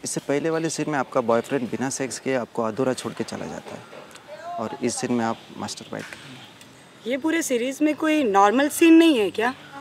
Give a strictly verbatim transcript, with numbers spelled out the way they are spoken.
इससे पहले वाले सीन में आपका बॉयफ्रेंड बिना सेक्स किए आपको अधूरा छोड़ के चला जाता है और इस सीन में आप मास्टरबाइट करेंगे। ये पूरे सीरीज में कोई नॉर्मल सीन नहीं है क्या?